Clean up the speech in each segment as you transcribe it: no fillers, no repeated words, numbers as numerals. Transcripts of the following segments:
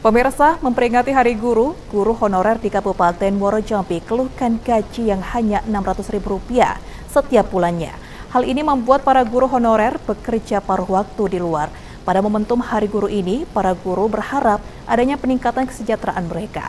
Pemirsa, memperingati Hari Guru, guru honorer di Kabupaten Muaro Jambi keluhkan gaji yang hanya Rp600.000 setiap bulannya. Hal ini membuat para guru honorer bekerja paruh waktu di luar. Pada momentum Hari Guru ini, para guru berharap adanya peningkatan kesejahteraan mereka.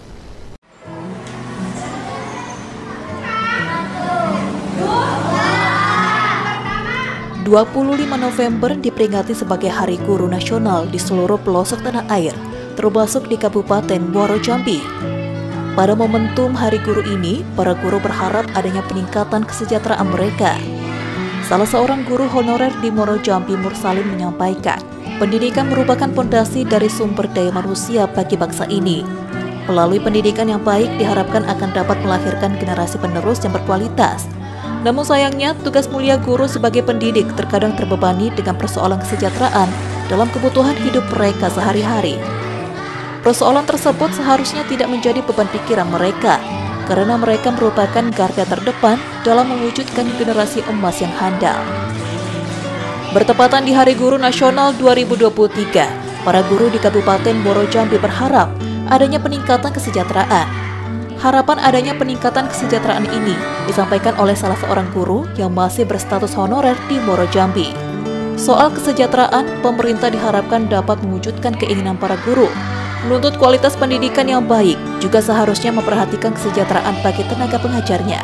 25 November diperingati sebagai Hari Guru Nasional di seluruh pelosok tanah air, termasuk di Kabupaten Muaro Jambi. Pada momentum Hari Guru ini, para guru berharap adanya peningkatan kesejahteraan mereka. Salah seorang guru honorer di Muaro Jambi, Mursalim, menyampaikan, pendidikan merupakan pondasi dari sumber daya manusia bagi bangsa ini. Melalui pendidikan yang baik diharapkan akan dapat melahirkan generasi penerus yang berkualitas. Namun sayangnya, tugas mulia guru sebagai pendidik terkadang terbebani dengan persoalan kesejahteraan dalam kebutuhan hidup mereka sehari-hari. Persoalan tersebut seharusnya tidak menjadi beban pikiran mereka, karena mereka merupakan garda terdepan dalam mewujudkan generasi emas yang handal. Bertepatan di Hari Guru Nasional 2023, para guru di Kabupaten Muaro Jambi berharap adanya peningkatan kesejahteraan. Harapan adanya peningkatan kesejahteraan ini disampaikan oleh salah seorang guru yang masih berstatus honorer di Muaro Jambi. Soal kesejahteraan, pemerintah diharapkan dapat mewujudkan keinginan para guru, menuntut kualitas pendidikan yang baik, juga seharusnya memperhatikan kesejahteraan bagi tenaga pengajarnya.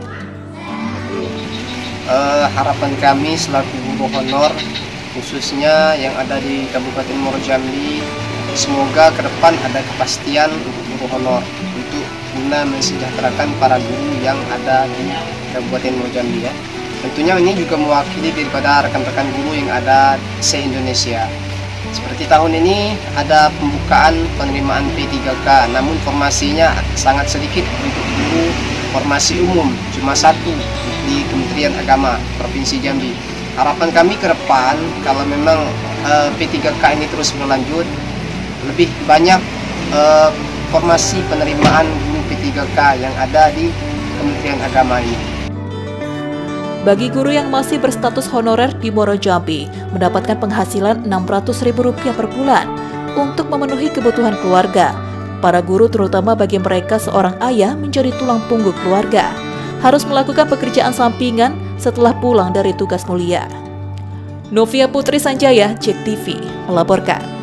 Harapan kami selaku guru honor, khususnya yang ada di Kabupaten Muaro Jambi, semoga ke depan ada kepastian untuk guru honor untuk guna mensejahterakan para guru yang ada di Kabupaten Muaro Jambi ya. Tentunya ini juga mewakili daripada rekan-rekan guru yang ada se-Indonesia. Seperti tahun ini ada pembukaan penerimaan P3K, namun formasinya sangat sedikit untuk guru formasi umum, cuma satu di Kementerian Agama Provinsi Jambi. Harapan kami ke depan kalau memang P3K ini terus berlanjut, lebih banyak formasi penerimaan guru P3K yang ada di Kementerian Agama ini. Bagi guru yang masih berstatus honorer di Muaro Jambi, mendapatkan penghasilan Rp600.000 per bulan untuk memenuhi kebutuhan keluarga. Para guru, terutama bagi mereka seorang ayah menjadi tulang punggung keluarga, harus melakukan pekerjaan sampingan setelah pulang dari tugas mulia. Novia Putri Sanjaya, JEK TV, melaporkan.